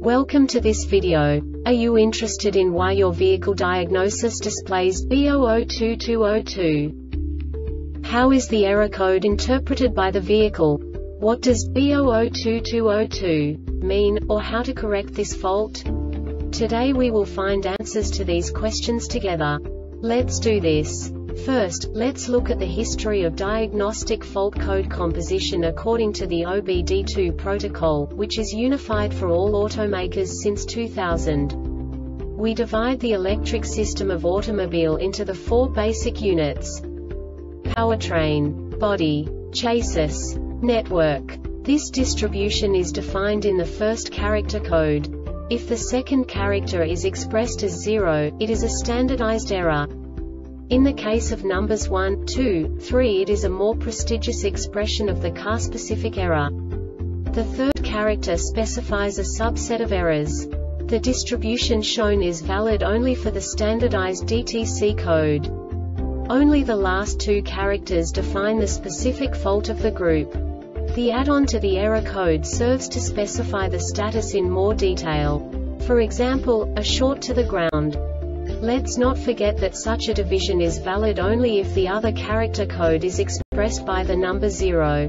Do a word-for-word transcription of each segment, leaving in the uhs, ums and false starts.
Welcome to this video. Are you interested in why your vehicle diagnosis displays B zero zero two two zero two? How is the error code interpreted by the vehicle? What does B zero zero two two zero two mean, or how to correct this fault? Today we will find answers to these questions together. Let's do this. First, let's look at the history of diagnostic fault code composition according to the O B D two protocol, which is unified for all automakers since two thousand. We divide the electric system of automobile into the four basic units: powertrain, body, chassis, network. This distribution is defined in the first character code. If the second character is expressed as zero, it is a standardized error. In the case of numbers one, two, three, it is a more prestigious expression of the car-specific error. The third character specifies a subset of errors. The distribution shown is valid only for the standardized D T C code. Only the last two characters define the specific fault of the group. The add-on to the error code serves to specify the status in more detail. For example, a short to the ground. Let's not forget that such a division is valid only if the other character code is expressed by the number zero.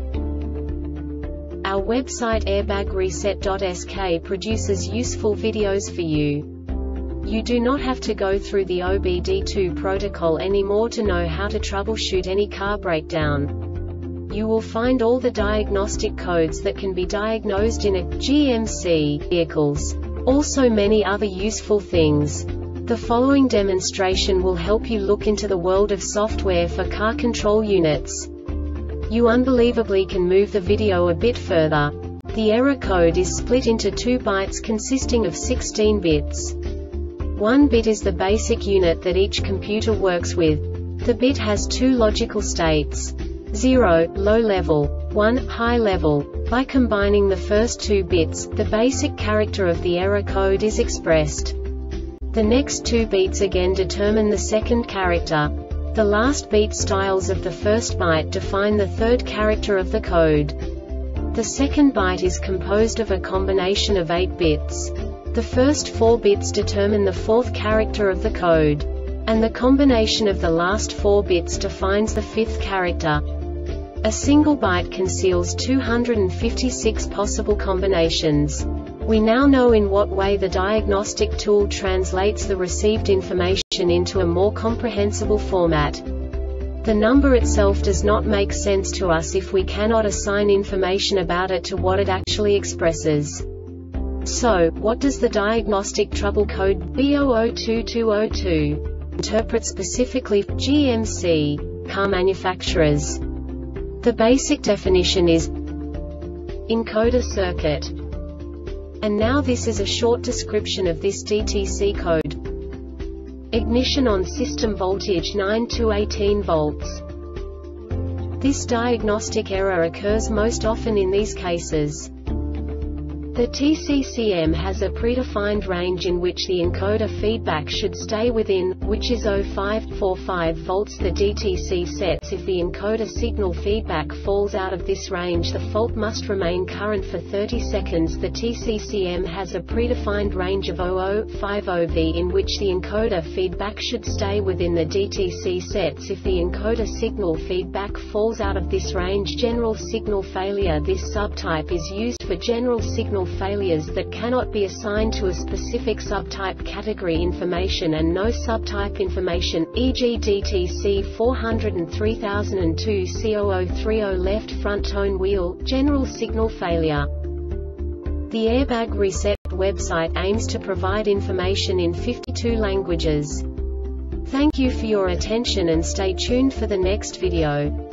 Our website airbag reset dot S K produces useful videos for you. You do not have to go through the O B D two protocol anymore to know how to troubleshoot any car breakdown. You will find all the diagnostic codes that can be diagnosed in a G M C vehicles. Also many other useful things. The following demonstration will help you look into the world of software for car control units. You unbelievably can move the video a bit further. The error code is split into two bytes consisting of sixteen bits. One bit is the basic unit that each computer works with. The bit has two logical states: zero, low level, one, high level. By combining the first two bits, the basic character of the error code is expressed. The next two beats again determine the second character. The last beat styles of the first byte define the third character of the code. The second byte is composed of a combination of eight bits. The first four bits determine the fourth character of the code. And the combination of the last four bits defines the fifth character. A single byte conceals two hundred fifty-six possible combinations. We now know in what way the diagnostic tool translates the received information into a more comprehensible format. The number itself does not make sense to us if we cannot assign information about it to what it actually expresses. So, what does the diagnostic trouble code B zero zero two two zero two interpret specifically for G M C car manufacturers? The basic definition is encoder circuit. And now this is a short description of this D T C code. Ignition on system voltage nine to eighteen volts. This diagnostic error occurs most often in these cases. The T C C M has a predefined range in which the encoder feedback should stay within, which is zero point five four five volts. The D T C sets if the encoder signal feedback falls out of this range, the fault must remain current for thirty seconds. The T C C M has a predefined range of zero point zero five zero volts in which the encoder feedback should stay within. The D T C sets if the encoder signal feedback falls out of this range. General signal failure. This subtype is used for general signal failures that cannot be assigned to a specific subtype category information and no subtype information, for example D T C four oh three thousand two C zero zero three zero left front tone wheel, general signal failure. The Airbag Reset website aims to provide information in fifty-two languages. Thank you for your attention and stay tuned for the next video.